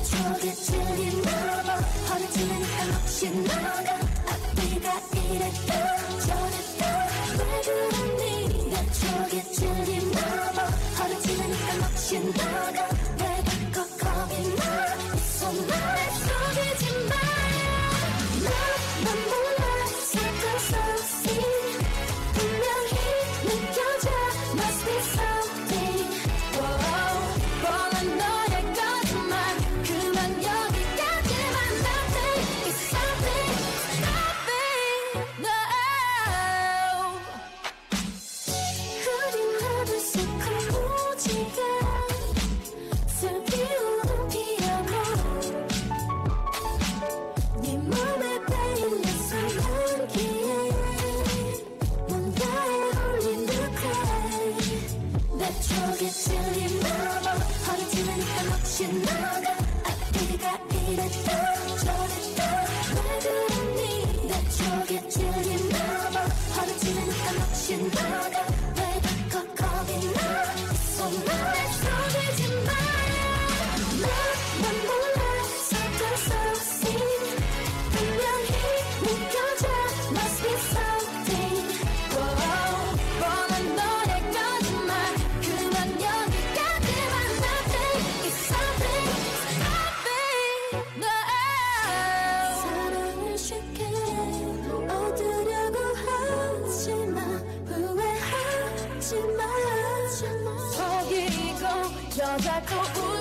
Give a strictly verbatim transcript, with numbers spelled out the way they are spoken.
추억에 찔린 넘어 허리지르니까 넋이 나가 앞뒤가 이랬다 저랬다 왜 그러니 내 추억에 찔린 넘어 허리지르니까 넋이 나가 왜 자꾸 겁이 나 이 손 아래 속이지 마요 난 몰라 second something 분명히 느껴져 must be something oh, 뻔한 너의 거짓말 그만 여기까지만 nothing is something nothing no 흐린 하늘 속 무지개 슬피우는 피아노 네 몸에 베인 내 손안기에 뭔가에 홀린 듯해 내 추억에 찔린 넘어 허리 찌르니까 넋이 나가 앞뒤가 이랬다 저랬다 왜 그러니 내 추억에 찔린 넘어 허리 찌르니까 넋이 나가 왜 자꾸 겁이 나 이 손 아래 속이지 마요 난 몰라 second something 분명히 느껴져 must be something oh, 뻔한 너의 거짓말 그만 여기까지만 nothing is something nothing no 사랑을 쉽게 얻으려고 하지마 후회하지마 속이고 여자고